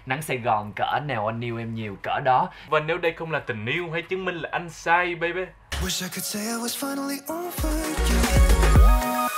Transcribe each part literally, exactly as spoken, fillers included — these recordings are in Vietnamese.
Nắng Sài Gòn cỡ nào anh yêu em nhiều cỡ đó. Và nếu đây không là tình yêu, hãy chứng minh là anh sai baby. Wish I could say I was finally over you.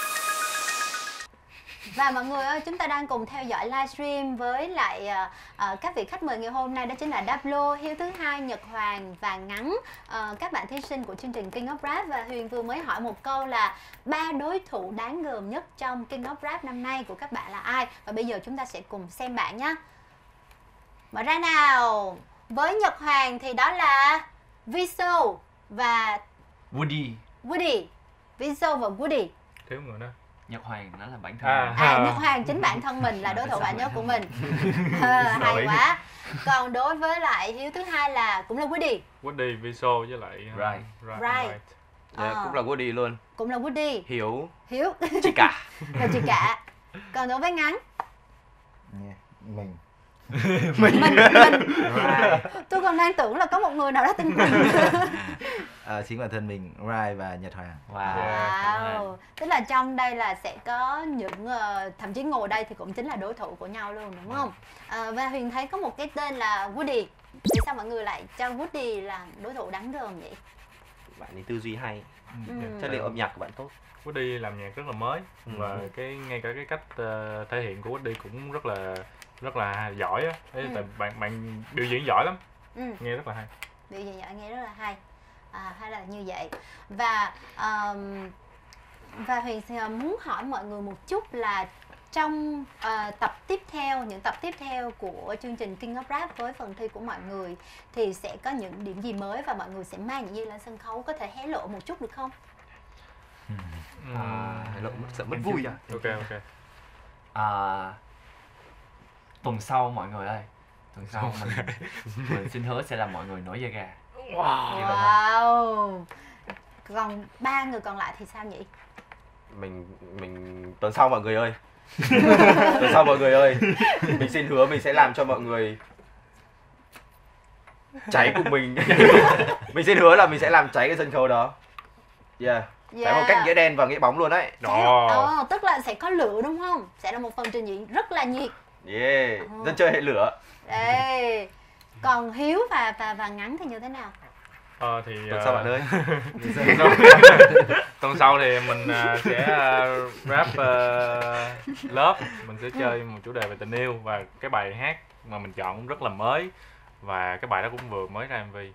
Và mọi người ơi, chúng ta đang cùng theo dõi livestream với lại uh, uh, các vị khách mời ngày hôm nay, đó chính là Dablo, Hiếu thứ hai, Nhật Hoàng và Ngắn, uh, các bạn thí sinh của chương trình King of Rap. Và Huyền vừa mới hỏi một câu là ba đối thủ đáng gờm nhất trong King of Rap năm nay của các bạn là ai? Và bây giờ chúng ta sẽ cùng xem bạn nhé. Mở ra nào. Với Nhật Hoàng thì đó là Viso và Woody. Woody. Viso và Woody. Thiếu người đó. Nhật Hoàng nó là bản thân. À, À, Nhật Hoàng chính bản thân mình là đối thủ bạn nhất của mình. À, hay quá. Còn đối với lại Hiếu thứ hai là cũng là Woody. Woody, Viso với lại uh, Right. Right. Right. right. Dạ, Ờ. cũng là Woody luôn. Cũng là Woody. Hiếu, Hiếu chị cả. và chị cả. Còn đối với Ngắn, Nghe, mình mình mình Right. tôi còn đang tưởng là có một người nào đó tên Quỳnh. à, chính bản thân mình, Rai và Nhật Hoàng. Wow. Wow. Tức là trong đây là sẽ có những uh, thậm chí ngồi đây thì cũng chính là đối thủ của nhau luôn, đúng không? Uh, và Huyền thấy có một cái tên là Woody. Vì sao mọi người lại cho Woody là đối thủ đáng gờm vậy? Bạn ấy tư duy hay, Ừ. chất liệu âm nhạc của bạn tốt. Woody làm nhạc rất là mới Ừ. và cái ngay cả cái cách uh, thể hiện của Woody cũng rất là rất là giỏi á. Thế Ừ. tại bạn bạn biểu diễn giỏi lắm, Ừ. nghe rất là hay. Biểu diễn giỏi nghe rất là hay. À, hay là như vậy. Và um, và Huyền sẽ muốn hỏi mọi người một chút là trong uh, tập tiếp theo, những tập tiếp theo của chương trình King of Rap với phần thi của mọi người thì sẽ có những điểm gì mới và mọi người sẽ mang những gì lên sân khấu, có thể hé lộ một chút được không? À, Lộ mất sợ mất em vui. chưa cho. Ok ok. À, tuần sau mọi người ơi, tuần sau mình mình xin hứa sẽ làm mọi người nổi da gà. Wow. Wow. Còn ba người còn lại thì sao nhỉ? Mình mình tuần sau mọi người ơi. Tuần sau mọi người ơi. Mình xin hứa mình sẽ làm cho mọi người cháy cùng mình. Mình xin hứa là mình sẽ làm cháy cái sân khấu đó. Yeah. Cháy một cách nghĩa đen và nghĩa bóng luôn đấy. Đó. Ờ, tức là sẽ có lửa đúng không? Sẽ là một phần trình diễn rất là nhiệt. Yeah. Dân chơi hệ lửa. Ê. Còn Hiếu và và và Ngắn thì như thế nào? Ờ thì Tuần uh, sau bạn ơi. tuần sau, tuần sau thì mình uh, sẽ uh, rap uh, Love, mình sẽ chơi một chủ đề về tình yêu và cái bài hát mà mình chọn cũng rất là mới và cái bài đó cũng vừa mới ra em vê.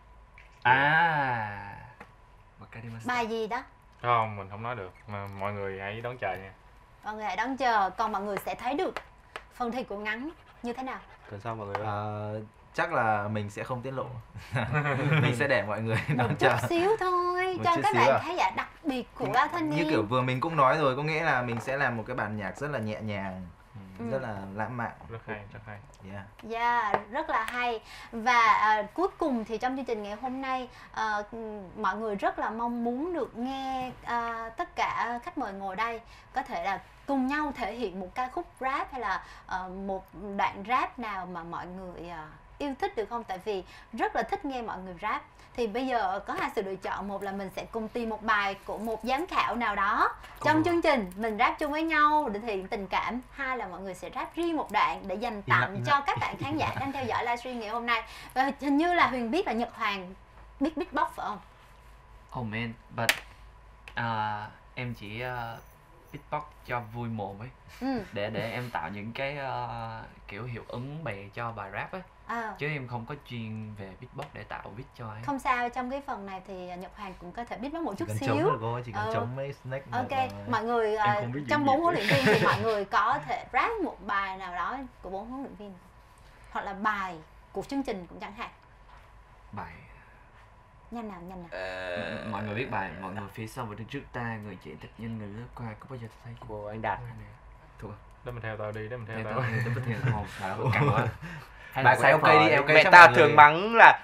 À, Bài gì đó? Không, mình không nói được mà mọi người hãy đón chờ nha. Mọi người hãy đón chờ. Còn mọi người sẽ thấy được phần thi của Ngắn như thế nào? Tuần sau mọi người ơi. À, chắc là mình sẽ không tiết lộ. Mình sẽ để mọi người Một đón chút chờ. xíu thôi Một cho chút các xíu bạn à? khán giả đặc biệt của ba thanh niên. Như kiểu vừa mình cũng nói rồi, có nghĩa là mình sẽ làm một cái bản nhạc rất là nhẹ nhàng, Ừ. rất là lãng mạn. Rất hay, rất hay. Yeah. Yeah, rất là hay. Và à, cuối cùng thì trong chương trình ngày hôm nay à, mọi người rất là mong muốn được nghe à, tất cả khách mời ngồi đây có thể là cùng nhau thể hiện một ca khúc rap hay là à, một đoạn rap nào mà mọi người à, yêu thích được không? Tại vì rất là thích nghe mọi người rap. Thì bây giờ có hai sự lựa chọn, một là mình sẽ cùng tìm một bài của một giám khảo nào đó trong chương trình mình rap chung với nhau để thể hiện tình cảm, hai là mọi người sẽ rap riêng một đoạn để dành tặng cho các bạn khán giả đang theo dõi livestream ngày hôm nay. Và hình như là Huyền biết là Nhật Hoàng biết beatbox phải không? Oh man, but uh, em chỉ uh, beatbox cho vui mồm ấy, Ừ. để để em tạo những cái uh, kiểu hiệu ứng bè cho bài rap ấy, À, chứ em không có chuyên về beatbox để tạo beat cho ấy. không sao, trong cái phần này thì Nhật Hoàng cũng có thể beatbox một chút Chỉ cần xíu. chống được thôi, chỉ cần Ờ. chống mấy snake. Ok, là- mọi người à, không biết diễn trong bốn gì. huấn luyện viên thì mọi người có thể rap một bài nào đó của bốn huấn luyện viên hoặc là bài của chương trình cũng chẳng hạn. Bài Nhanh nào, nhanh nào. Ờ, mọi người biết bài mọi người phía sau và đứng trước ta, người chạy thật nhanh người lướt qua, có bao giờ thấy của anh Đạt. thuộc không? Để mình theo tao đi, để mình theo Theo tao. tao tôi có thể không, bài đó căng quá. Hay Bài là của em Cypher ok đi, em ok Mẹ cho ta mọi người. thường mắng là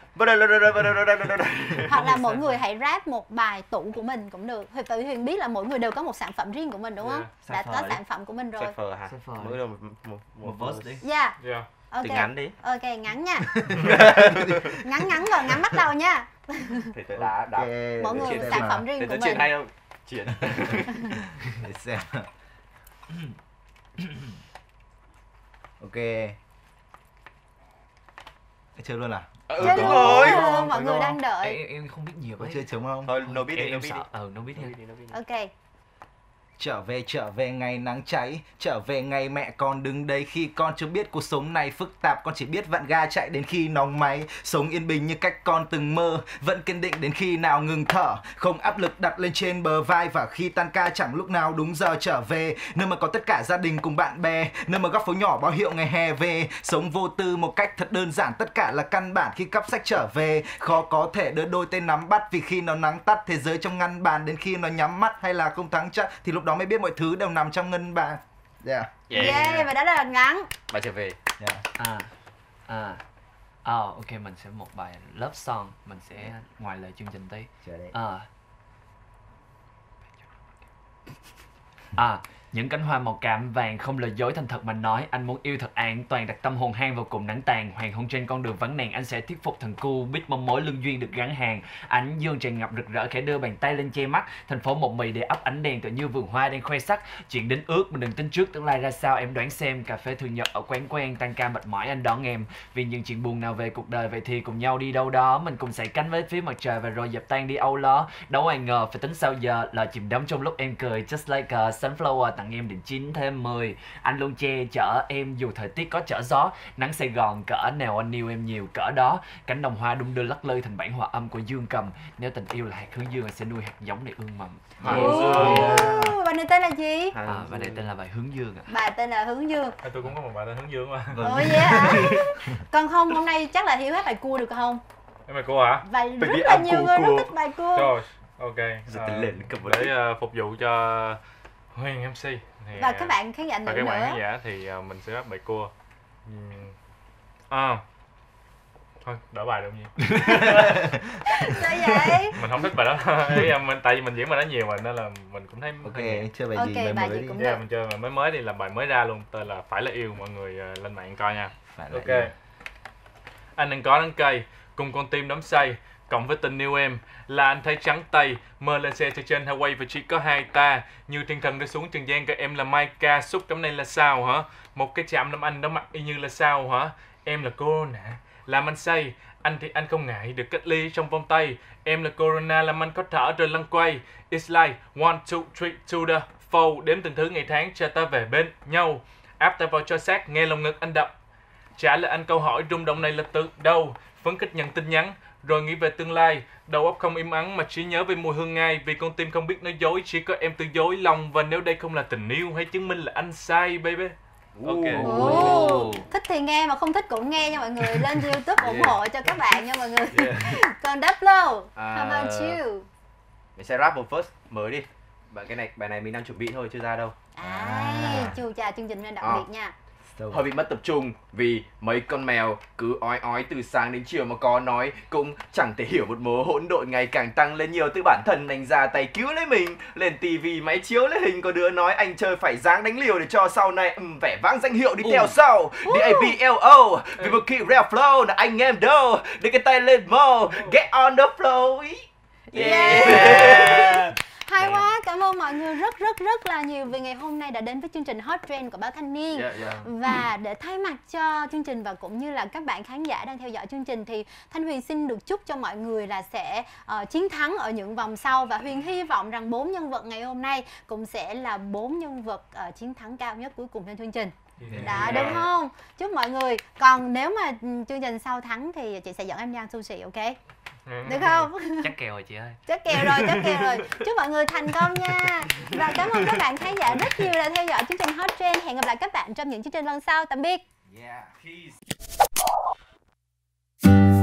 Hoặc là mỗi người hãy rap một bài tủ của mình cũng được. Tại vì Huyền biết là mỗi người đều có một sản phẩm riêng của mình đúng không? Yeah, Đã có Cypher sản phẩm của mình rồi. Cypher hả? Cypher. Mỗi người một một một verse đi. Yeah, Yeah. ok. Từ ngắn đi. Ok, ngắn nha. Ngắn ngắn rồi, ngắn bắt đầu nha. Thì tôi đã đã Ok, Mỗi để người chuyện một xem sản nào. phẩm riêng Thế của tôi chuyện mình. hay không? Chuyện. Để xem. Ok. Chơi luôn à? Ừ, Chơi đúng luôn. rồi. Ừ, mọi Đúng người rồi. đang đợi. Em, em không biết nhiều Có ấy. chơi trống không? Thôi, no biết đi, em, no em biết sợ. đi. Ừ, nó biết No nha. biết đi, no biết đi. Ok. Trở về trở về ngày nắng cháy, trở về ngày mẹ con đứng đây khi con chưa biết cuộc sống này phức tạp, con chỉ biết vặn ga chạy đến khi nóng máy, sống yên bình như cách con từng mơ, vẫn kiên định đến khi nào ngừng thở, không áp lực đặt lên trên bờ vai, và khi tan ca chẳng lúc nào đúng giờ trở về, nơi mà có tất cả gia đình cùng bạn bè, nơi mà góc phố nhỏ báo hiệu ngày hè về, sống vô tư một cách thật đơn giản, tất cả là căn bản khi cắp sách trở về, khó có thể đưa đôi tay nắm bắt vì khi nó nắng tắt thế giới trong ngăn bàn, đến khi nó nhắm mắt hay là không thắng chắc thì lúc đó mới biết mọi thứ đều nằm trong ngân bàn. Yeah. Yeah, và đó là đoạn ngắn. Bài trở về. Yeah. À. À. Ờ, ok, mình sẽ một bài love song. Mình sẽ ngoài lời chương trình tí. Chờ đây. À. À, những cánh hoa màu cam vàng không lời dối thành thật mà nói, anh muốn yêu thật an toàn, đặt tâm hồn hang vào cùng nắng tàn, hoàng hôn trên con đường vắng nàng, anh sẽ thuyết phục thần cu, biết mong mối lương duyên được gắn hàng. Ánh dương tràn ngập rực rỡ, khẽ đưa bàn tay lên che mắt, thành phố một mì để ấp ánh đèn tựa như vườn hoa đang khoe sắc. Chuyện đến ước mình đừng tính trước tương lai ra sao, em đoán xem. Cà phê thường nhật ở quán quen, tan ca mệt mỏi anh đón em. Vì những chuyện buồn nào về cuộc đời, vậy thì cùng nhau đi đâu đó, mình cùng sải cánh với phía mặt trời và rồi dập tan đi âu lo. Đâu ai ngờ phải tính sao giờ, là chìm đắm trong lúc em cười, just like a sunflower tặng em định chín thêm mười. Anh luôn che chở em dù thời tiết có trở gió, nắng Sài Gòn cỡ nào anh yêu em nhiều cỡ đó. Cánh đồng hoa đung đưa lắc lư thành bản hòa âm của dương cầm, nếu tình yêu là hạt hướng dương anh sẽ nuôi hạt giống để ương mầm. Ồ, bài này tên là gì? À, và này tên là bài hướng dương ạ. Bài tên là Hướng Dương. À, tôi cũng có một bài tên Hướng Dương mà. Ồ vậy hả? Còn không, hôm nay chắc là Hiếu hát bài cua được không? Em mày cô hả? Bài Phải rất đi là ăn nhiều cua, người rất cua. thích bài cua. Rồi, ok. Giờ Ờ, tính lên cầm vào để ờ, phục vụ cho Huyền em xê thì, Và các bạn khán giả và nữ các bạn khán nữa. giả thì ờ, mình sẽ rap bài cua. Ừm. À, thôi đỡ bài được gì. Sao vậy? Mình không thích bài đó. Ý là mình tại vì mình diễn bài đó nhiều mà nên là mình cũng thấy Ok, hơi nhẹ. chơi bài Ok, gì? Bài bài mới gì đi. cũng Yeah, được. mình chơi bài mới mới đi, là bài mới ra luôn, tên là Phải Là Yêu, mọi người ờ, lên mạng coi nha. Phải là Ok. yêu. Anh đang có đắng cay, cùng con tim đắm say, cộng với tình yêu em là anh thấy trắng tay, mơ lên xe cho trên Hawaii và chỉ có hai ta, như thiên thần rơi xuống trần gian coi em là Maika, xúc cảm này là sao hả? Một cái chạm làm anh đó mặt y như là sao hả? Em là Corona, làm anh say, anh thì anh không ngại được cách ly trong vòng tay. Em là Corona làm anh có thở rồi lăn quay. It's like one, two, three, to the four, đếm từng thứ ngày tháng cho ta về bên nhau. Áp ta vào cho sát, nghe lòng ngực anh đập. Trả lời anh câu hỏi rung động này là từ đâu? Phấn khích nhận tin nhắn, rồi nghĩ về tương lai. Đầu óc không im ắng mà chỉ nhớ về mùi hương ngay. Vì con tim không biết nói dối, chỉ có em từ dối lòng. Và nếu đây không là tình yêu, hãy chứng minh là anh sai, baby. Ok. Ồ, thích thì nghe mà không thích cũng nghe nha mọi người. Lên YouTube ủng hộ cho các bạn nha mọi người. Còn Daplo, À, how about you? Mình sẽ rap một first mới đi. Bài cái này bài này mình đang chuẩn bị thôi chưa ra đâu. Ai, chu trà chương trình nên đặc À. biệt nha. Hơi bị mất tập trung vì mấy con mèo cứ ói ói từ sáng đến chiều mà có nói cũng chẳng thể hiểu một mớ hỗn độn ngày càng tăng lên nhiều, từ bản thân anh ra tay cứu lấy mình. Lên tivi máy chiếu lấy hình có đứa nói anh chơi phải dáng đánh liều để cho sau này um, vẻ vang danh hiệu đi theo sau. D A B L O vì một kỳ rap flow là anh em đâu, đưa cái tay lên mo, get on the flow. Yeah. Hay quá, cảm ơn mọi người rất rất rất là nhiều vì ngày hôm nay đã đến với chương trình Hot Trend của báo Thanh Niên. Yeah, yeah. Và để thay mặt cho chương trình và cũng như là các bạn khán giả đang theo dõi chương trình thì Thanh Huyền xin được chúc cho mọi người là sẽ uh, chiến thắng ở những vòng sau, và Huyền hy vọng rằng bốn nhân vật ngày hôm nay cũng sẽ là bốn nhân vật uh, chiến thắng cao nhất cuối cùng trên chương trình. Đó, đúng không? Chúc mọi người. Còn nếu mà ừ, chương trình sau thắng thì chị sẽ dẫn em đi ăn sushi, ok? Được không? Chắc kèo rồi chị ơi. Chắc kèo rồi, chắc kèo rồi. Chúc mọi người thành công nha. Và cảm ơn các bạn khán giả rất nhiều đã theo dõi chương trình Hot Trend. Hẹn gặp lại các bạn trong những chương trình lần sau. Tạm biệt. Yeah, peace.